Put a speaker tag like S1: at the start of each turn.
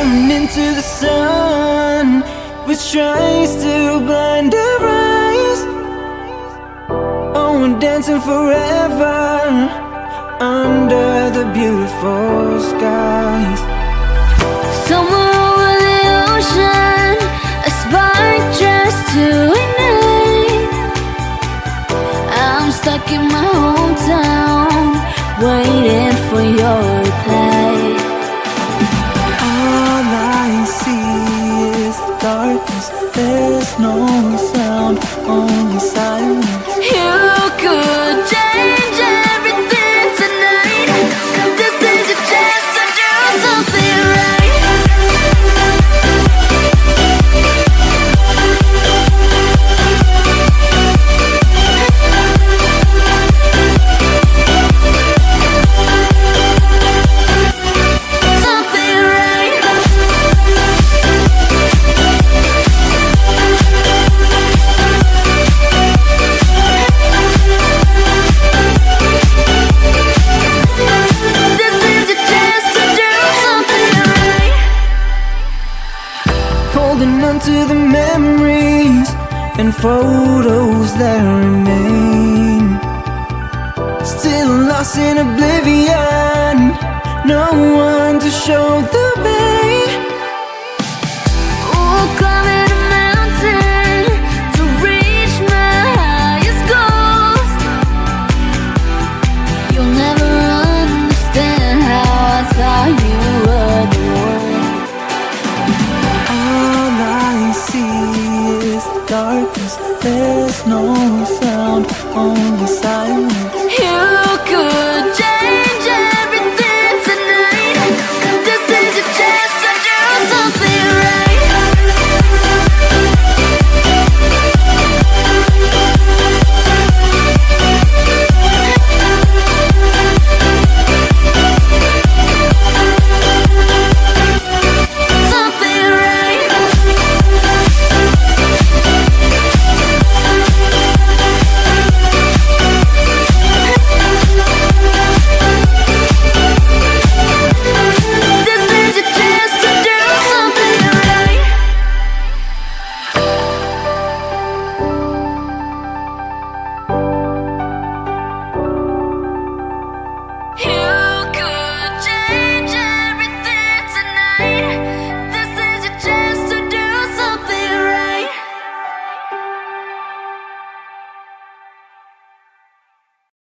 S1: Coming into the sun, which tries to blind our eyes. Oh, we're dancing forever under the beautiful skies.
S2: Somewhere over the ocean, a spark just to ignite. I'm stuck in my hometown, waiting for your reply.
S1: All I see is darkness, there's no sound, only silence.
S2: You could change everything tonight. This is your chance to do something right. Something right. This is your chance to do something right.
S1: Holding on to the memories and photos that remain. Still lost in oblivion, no one to show the way.
S2: Oh, climbing a mountain to reach my highest goals. You'll never understand how I thought you were the one.
S1: All I see is darkness, there's no